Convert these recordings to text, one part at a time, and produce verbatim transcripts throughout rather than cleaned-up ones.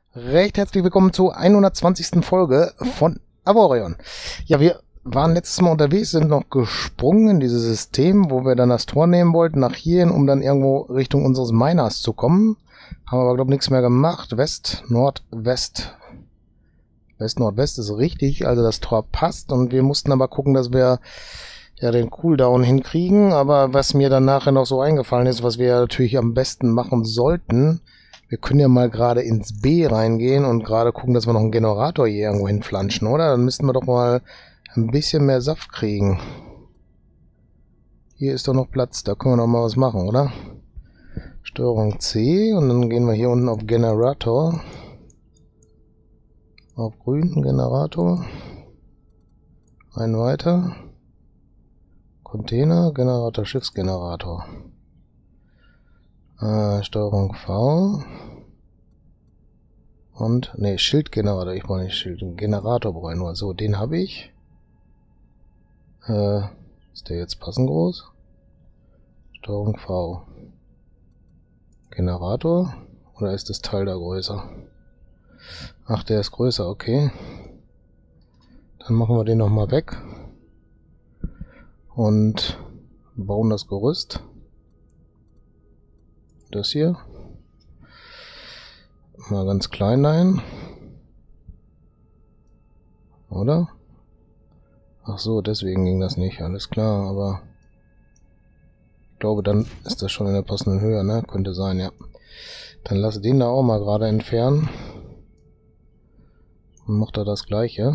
Recht herzlich willkommen zur hundertzwanzigsten Folge von Avorion. Ja, wir waren letztes Mal unterwegs, sind noch gesprungen in dieses System, wo wir dann das Tor nehmen wollten, nach hierhin, um dann irgendwo Richtung unseres Miners zu kommen. Haben aber, glaube ich, nichts mehr gemacht. West, Nordwest. West, Nordwest ist richtig, also das Tor passt. Und wir mussten aber gucken, dass wir ja den Cooldown hinkriegen. Aber was mir dann nachher noch so eingefallen ist, was wir ja natürlich am besten machen sollten, wir können ja mal gerade ins B reingehen und gerade gucken, dass wir noch einen Generator hier irgendwo hinflanschen, oder? Dann müssten wir doch mal ein bisschen mehr Saft kriegen. Hier ist doch noch Platz, da können wir noch mal was machen, oder? Steuerung C und dann gehen wir hier unten auf Generator. Auf grünen Generator. Ein weiter. Container, Generator, Schiffsgenerator. Äh, Steuerung V. Und, ne, Schildgenerator. Ich brauche nicht Schild. Generator brauche ich nur. So, den habe ich. Äh, ist der jetzt passend groß? Steuerung V. Generator? Oder ist das Teil da größer? Ach, der ist größer, okay. Dann machen wir den nochmal weg. Und bauen das Gerüst. Das hier. Mal ganz klein dahin. Oder? Ach so, deswegen ging das nicht. Alles klar, aber ich glaube, dann ist das schon in der passenden Höhe, ne? Könnte sein, ja. Dann lasse den da auch mal gerade entfernen. Und macht er das gleiche.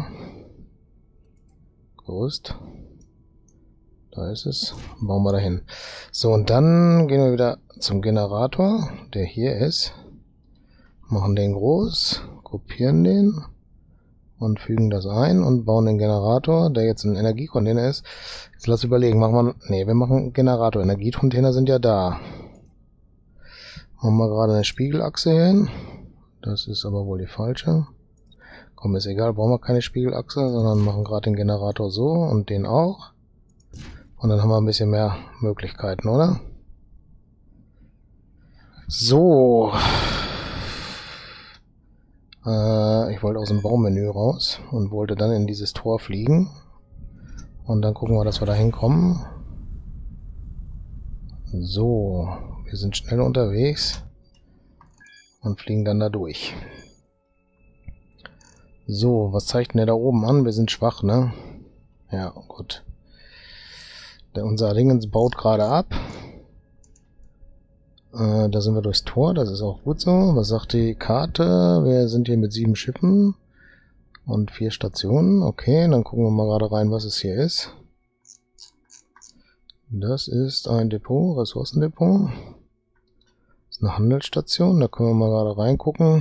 Gerüst. Da ist es. Bauen wir dahin. So, und dann gehen wir wieder zum Generator, der hier ist. Machen den groß, kopieren den und fügen das ein und bauen den Generator, der jetzt ein Energiecontainer ist. Jetzt lass überlegen, machen wir, nee, wir machen einen Generator. Energiecontainer sind ja da. Machen wir gerade eine Spiegelachse hin. Das ist aber wohl die falsche. Komm, ist egal, brauchen wir keine Spiegelachse, sondern machen gerade den Generator so und den auch. Und dann haben wir ein bisschen mehr Möglichkeiten, oder? So. Äh, ich wollte aus dem Baumenü raus und wollte dann in dieses Tor fliegen. Und dann gucken wir, dass wir da hinkommen. So. Wir sind schnell unterwegs. Und fliegen dann da durch. So, was zeigt denn der da oben an? Wir sind schwach, ne? Ja, gut. Der, unser Dingens baut gerade ab. Äh, da sind wir durchs Tor, das ist auch gut so. Was sagt die Karte? Wir sind hier mit sieben Schiffen und vier Stationen. Okay, dann gucken wir mal gerade rein, was es hier ist. Das ist ein Depot, Ressourcendepot. Das ist eine Handelsstation, da können wir mal gerade reingucken,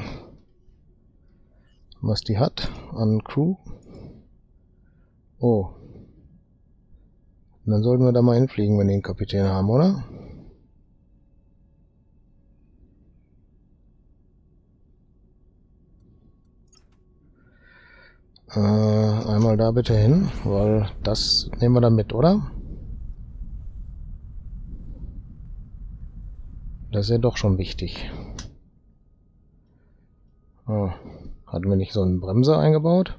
was die hat an Crew. Oh. Und dann sollten wir da mal hinfliegen, wenn die einen Kapitän haben, oder? Äh, einmal da bitte hin, weil das nehmen wir dann mit, oder? Das ist ja doch schon wichtig. Oh, hatten wir nicht so einen Bremser eingebaut?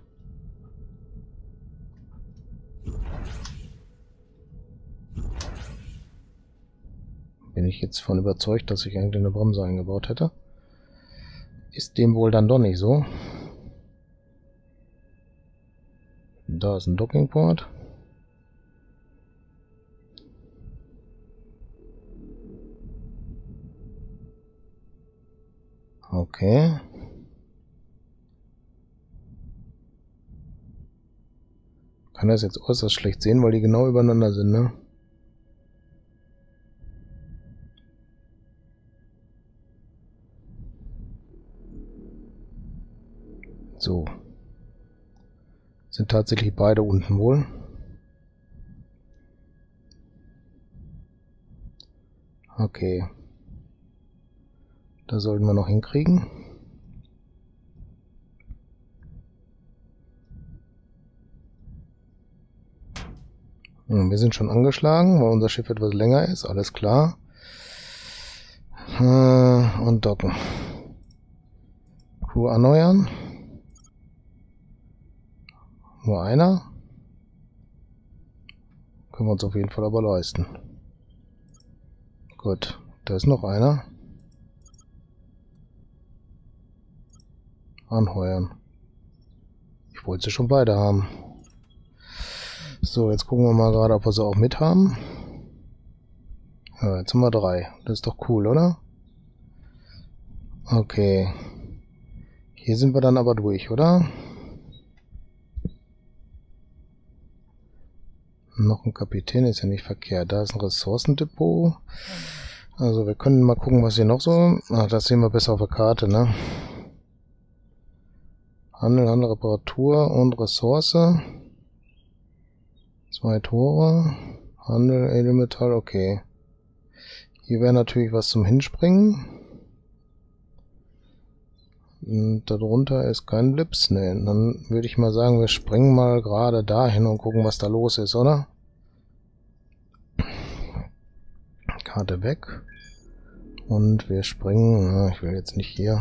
Bin ich jetzt von überzeugt, dass ich eigentlich eine Bremse eingebaut hätte. Ist dem wohl dann doch nicht so. Da ist ein Dockingport. Okay. Kann das jetzt äußerst schlecht sehen, weil die genau übereinander sind, ne? So. Sind tatsächlich beide unten wohl. Okay. Da sollten wir noch hinkriegen. Hm, wir sind schon angeschlagen, weil unser Schiff etwas länger ist. Alles klar. Äh, und docken. Crew erneuern. Nur einer. Können wir uns auf jeden Fall aber leisten. Gut, da ist noch einer. Anheuern. Ich wollte sie schon beide haben. So, jetzt gucken wir mal gerade, ob wir sie auch mit haben. Ja, jetzt haben wir drei. Das ist doch cool, oder? Okay. Hier sind wir dann aber durch, oder? Noch ein Kapitän ist ja nicht verkehrt. Da ist ein Ressourcendepot. Also wir können mal gucken, was hier noch so... Ach, das sehen wir besser auf der Karte, ne? Handel, Handel, Reparatur und Ressource. Zwei Tore. Handel, Edelmetall, okay. Hier wäre natürlich was zum Hinspringen. Und darunter ist kein Lips. Ne, dann würde ich mal sagen, wir springen mal gerade dahin und gucken, was da los ist, oder? Karte weg. Und wir springen. Ja, ich will jetzt nicht hier.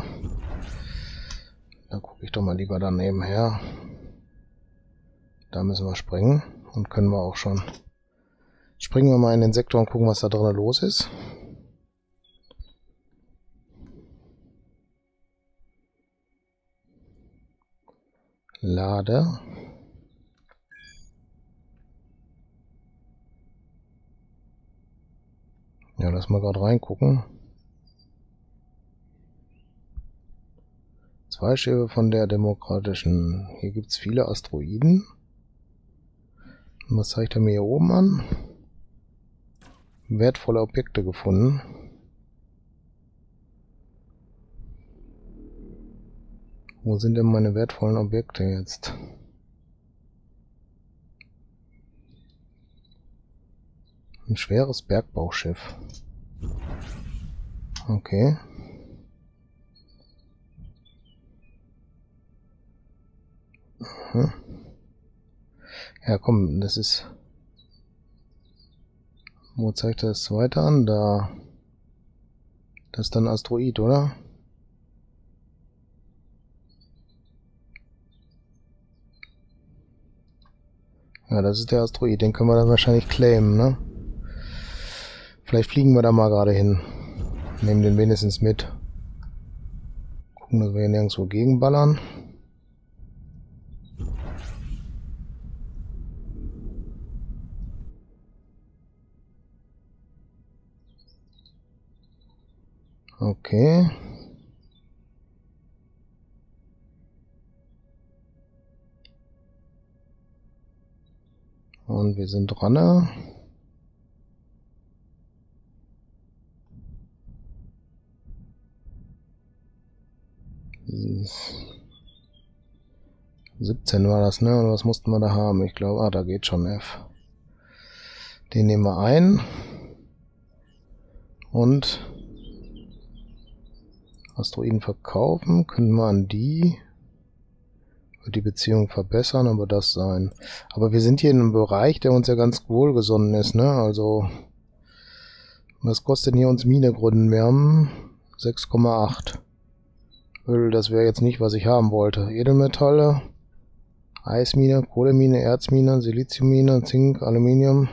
Da gucke ich doch mal lieber daneben her. Da müssen wir springen. Und können wir auch schon. Springen wir mal in den Sektor und gucken, was da drin los ist. Lade. Ja, lass mal gerade reingucken. Zwei Schiffe von der demokratischen. Hier gibt es viele Asteroiden. Und was zeigt er mir hier oben an? Wertvolle Objekte gefunden. Wo sind denn meine wertvollen Objekte jetzt? Ein schweres Bergbauschiff. Okay. Mhm. Ja, komm, das ist... Wo zeigt er das zweite an? Da. Das ist dann Asteroid, oder? Ja, das ist der Asteroid. Den können wir dann wahrscheinlich claimen, ne? Vielleicht fliegen wir da mal gerade hin. Nehmen den wenigstens mit. Gucken, dass wir hier nirgendwo gegenballern. Okay. Und wir sind dran. siebzehn war das, ne? Und was mussten wir da haben? Ich glaube, ah, da geht schon F. Den nehmen wir ein. Und Asteroiden verkaufen. Können wir an die die Beziehung verbessern, aber das sein. Aber wir sind hier in einem Bereich, der uns ja ganz wohlgesonnen ist, ne? Also, was kostet denn hier uns Mine gründen? Wir haben sechs Komma acht. Öl, das wäre jetzt nicht, was ich haben wollte. Edelmetalle, Eismine, Kohlemine, Erzmine, Siliziummine, Zink, Aluminium.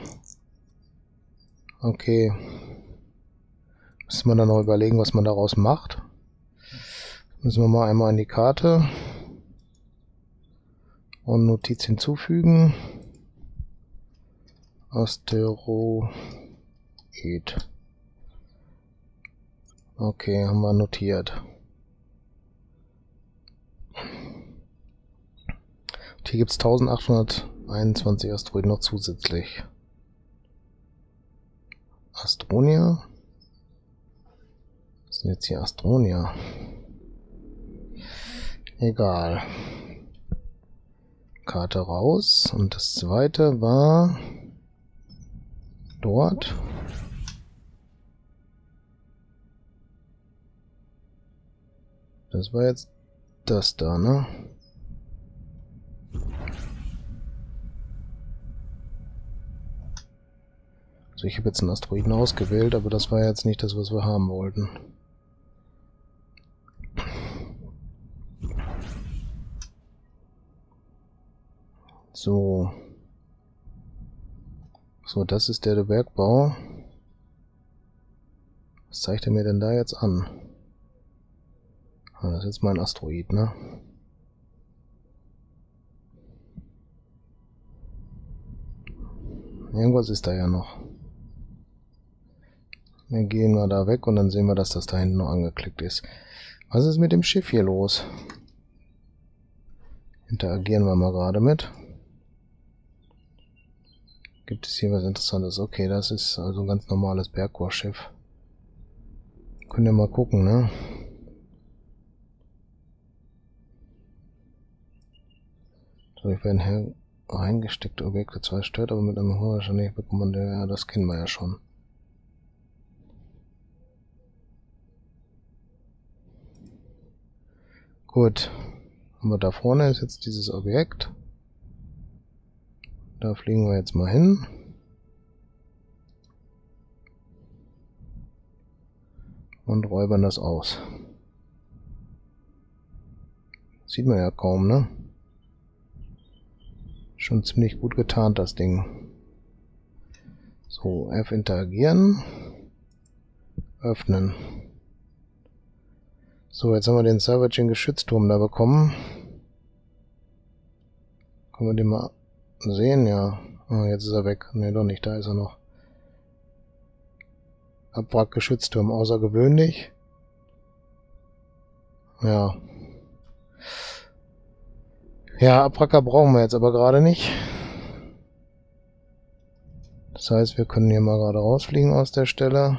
Okay. Müssen wir dann noch überlegen, was man daraus macht. Müssen wir mal einmal an die Karte. Und Notiz hinzufügen. Asteroid. Okay, haben wir notiert. Und hier gibt es eintausendachthunderteinundzwanzig Asteroiden noch zusätzlich. Astronia. Was ist denn jetzt hier Astronia? Egal. Karte raus. Und das zweite war dort. Das war jetzt das da, ne? Also ich habe jetzt einen Asteroiden ausgewählt, aber das war jetzt nicht das, was wir haben wollten. So. So, das ist der, der Bergbau. Was zeigt er mir denn da jetzt an? Ah, das ist jetzt mein Asteroid, ne? Irgendwas ist da ja noch. Wir gehen mal da weg und dann sehen wir, dass das da hinten noch angeklickt ist. Was ist mit dem Schiff hier los? Interagieren wir mal gerade mit. Gibt es hier was Interessantes? Okay, das ist also ein ganz normales Bergbohrschiff. Können wir mal gucken, ne? Dadurch werden hier reingesteckte Objekte zwar stört, aber mit einem hohen wahrscheinlich bekommt man der, ja, das kennen wir ja schon. Gut. Aber da vorne ist jetzt dieses Objekt. Da fliegen wir jetzt mal hin. Und räubern das aus. Sieht man ja kaum, ne? Schon ziemlich gut getarnt, das Ding. So, F interagieren. Öffnen. So, jetzt haben wir den Salvaging Geschützturm da bekommen. Können wir den mal sehen? Ja. Oh, jetzt ist er weg. Ne, doch nicht. Da ist er noch. Abwrack Geschützturm. Außergewöhnlich. Ja. Ja, Abwracker brauchen wir jetzt aber gerade nicht. Das heißt, wir können hier mal gerade rausfliegen aus der Stelle.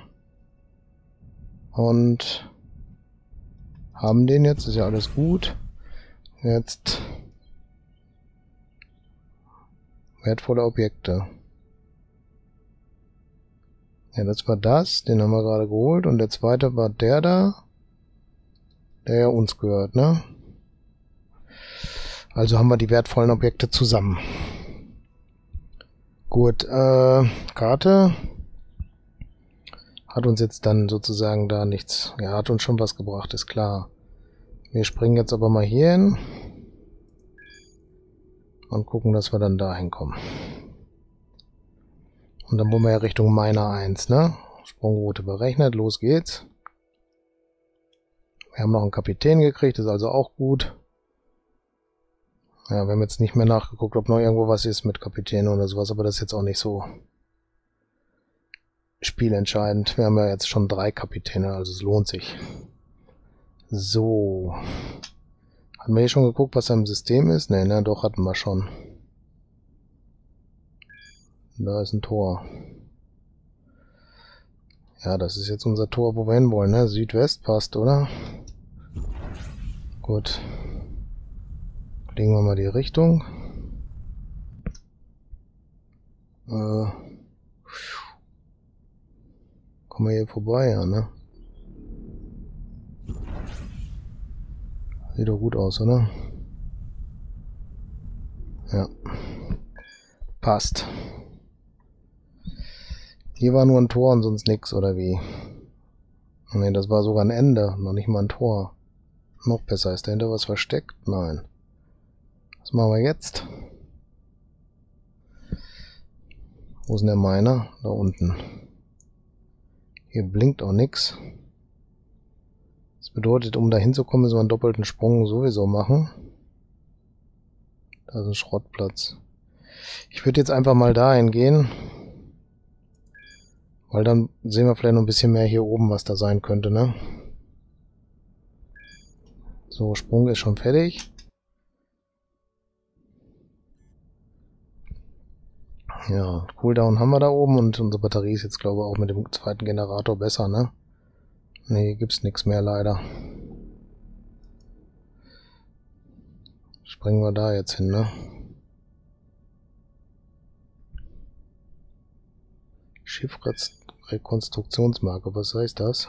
Und haben den jetzt. Ist ja alles gut. Jetzt wertvolle Objekte. Ja, das war das. Den haben wir gerade geholt. Und der zweite war der da. Der ja uns gehört, ne? Also haben wir die wertvollen Objekte zusammen. Gut, äh, Karte hat uns jetzt dann sozusagen da nichts. Ja, hat uns schon was gebracht, ist klar. Wir springen jetzt aber mal hier hin. Und gucken, dass wir dann da hinkommen. Und dann wollen wir ja Richtung Miner eins, ne? Sprungroute berechnet, los geht's. Wir haben noch einen Kapitän gekriegt, ist also auch gut. Ja, wir haben jetzt nicht mehr nachgeguckt, ob noch irgendwo was ist mit Kapitän oder sowas, aber das ist jetzt auch nicht so spielentscheidend. Wir haben ja jetzt schon drei Kapitäne, also es lohnt sich. So. Hatten wir hier schon geguckt, was da im System ist? Ne, ne, doch, hatten wir schon. Da ist ein Tor. Ja, das ist jetzt unser Tor, wo wir hin wollen, ne? Südwest passt, oder? Gut. Legen wir mal die Richtung. Äh. Kommen wir hier vorbei, ja, ne? Sieht doch gut aus, oder? Ja. Passt. Hier war nur ein Tor und sonst nix, oder wie? Ne, das war sogar ein Ende, noch nicht mal ein Tor. Noch besser. Ist dahinter was versteckt? Nein. Was machen wir jetzt? Wo ist denn der Miner? Da unten. Hier blinkt auch nix. Das bedeutet, um da hinzukommen, müssen wir einen doppelten Sprung sowieso machen. Da ist ein Schrottplatz. Ich würde jetzt einfach mal dahin gehen. Weil dann sehen wir vielleicht noch ein bisschen mehr hier oben, was da sein könnte, ne? So, Sprung ist schon fertig. Ja, Cooldown haben wir da oben und unsere Batterie ist jetzt, glaube ich, auch mit dem zweiten Generator besser, ne? Ne, gibt's nichts mehr, leider. Springen wir da jetzt hin, ne? Schiffrekonstruktionsmarke, was heißt das?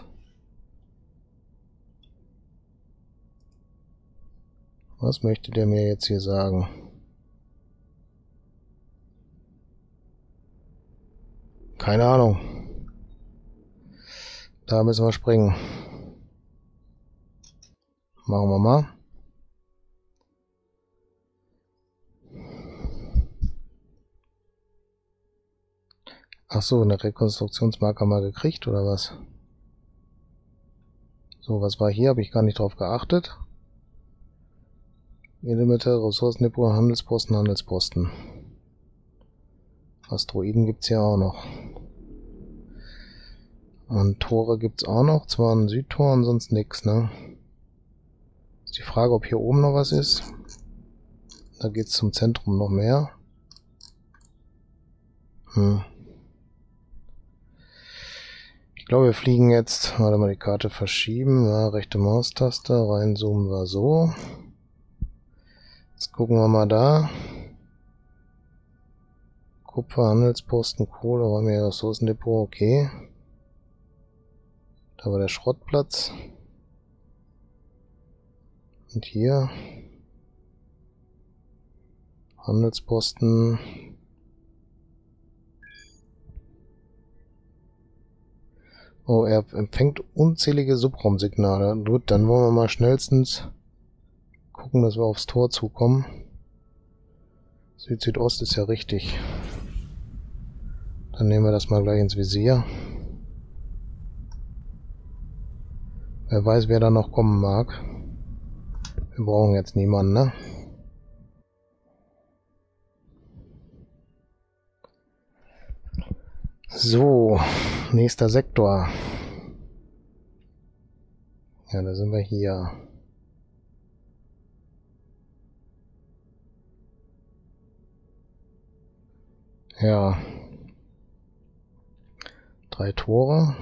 Was möchte der mir jetzt hier sagen? Keine Ahnung. Da müssen wir springen. Machen wir mal. Ach so, eine Rekonstruktionsmarke mal gekriegt, oder was? So, was war hier? Habe ich gar nicht drauf geachtet. Elemente, Ressourcendepot, Handelsposten, Handelsposten. Asteroiden gibt's ja auch noch. Und Tore gibt's auch noch. Zwar ein Südtor und sonst nix, ne? Ist die Frage, ob hier oben noch was ist. Da geht's zum Zentrum noch mehr. Hm. Ich glaube, wir fliegen jetzt. Warte mal, die Karte verschieben. Ja, rechte Maustaste. Reinzoomen wir so. Jetzt gucken wir mal da. Kupfer, Handelsposten, Kohle, Räume, Ressourcendepot, okay. Da war der Schrottplatz. Und hier. Handelsposten. Oh, er empfängt unzählige Subraumsignale. Gut, dann wollen wir mal schnellstens gucken, dass wir aufs Tor zukommen. Süd-Südost ist ja richtig. Dann nehmen wir das mal gleich ins Visier. Wer weiß, wer da noch kommen mag. Wir brauchen jetzt niemanden, ne? So, nächster Sektor. Ja, da sind wir hier. Ja. Drei Tore.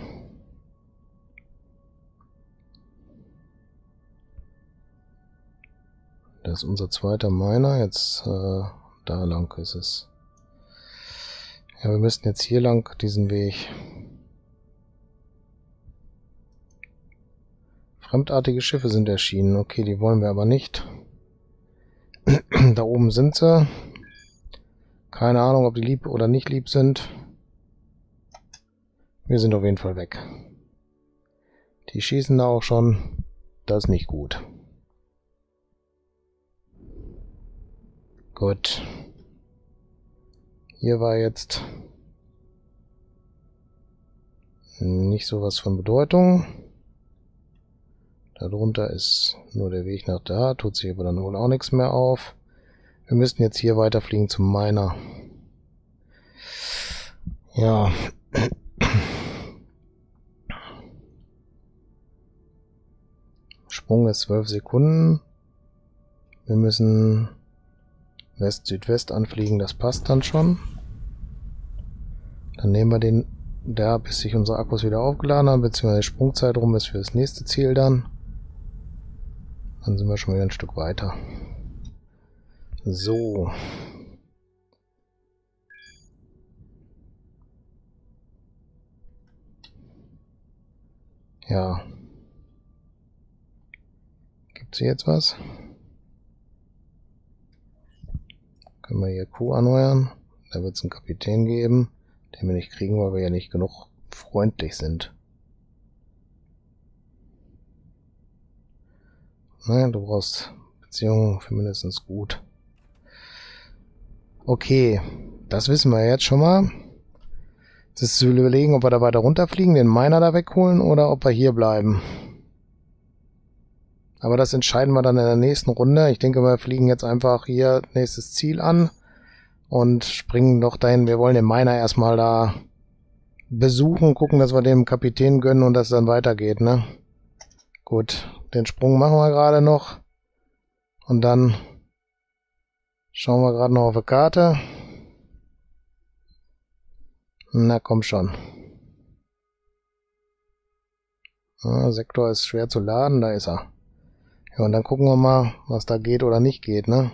Das ist unser zweiter Miner. Jetzt äh, da lang ist es. Ja, wir müssten jetzt hier lang diesen Weg. Fremdartige Schiffe sind erschienen. Okay, die wollen wir aber nicht. Da oben sind sie. Keine Ahnung, ob die lieb oder nicht lieb sind. Wir sind auf jeden Fall weg. Die schießen da auch schon. Das ist nicht gut. Gut. Hier war jetzt nicht so was von Bedeutung. Darunter ist nur der Weg nach da. Tut sich aber dann wohl auch nichts mehr auf. Wir müssten jetzt hier weiterfliegen zum Miner. Ja. Sprung ist zwölf Sekunden. Wir müssen West-Südwest anfliegen, das passt dann schon. Dann nehmen wir den da, bis sich unsere Akkus wieder aufgeladen haben, beziehungsweise die Sprungzeit rum ist für das nächste Ziel dann. Dann sind wir schon wieder ein Stück weiter. So. Ja. Gibt's hier jetzt was? Können wir hier Q erneuern. Da wird es einen Kapitän geben, den wir nicht kriegen, weil wir ja nicht genug freundlich sind. Nein, du brauchst Beziehungen für mindestens gut. Okay, das wissen wir jetzt schon mal. Jetzt ist zu überlegen, ob wir da weiter runterfliegen, den Miner da wegholen oder ob wir hier bleiben. Aber das entscheiden wir dann in der nächsten Runde. Ich denke, wir fliegen jetzt einfach hier nächstes Ziel an und springen doch dahin. Wir wollen den Miner erstmal da besuchen, gucken, dass wir dem Kapitän gönnen und dass es dann weitergeht, ne? Gut, den Sprung machen wir gerade noch. Und dann schauen wir gerade noch auf die Karte. Na komm schon. Ja, Sektor ist schwer zu laden, da ist er. Ja, und dann gucken wir mal, was da geht oder nicht geht, ne?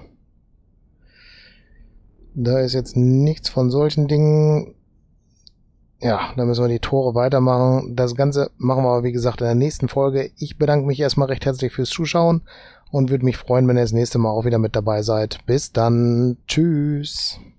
Da ist jetzt nichts von solchen Dingen. Ja, da müssen wir die Tore weitermachen. Das Ganze machen wir aber, wie gesagt, in der nächsten Folge. Ich bedanke mich erstmal recht herzlich fürs Zuschauen und würde mich freuen, wenn ihr das nächste Mal auch wieder mit dabei seid. Bis dann. Tschüss.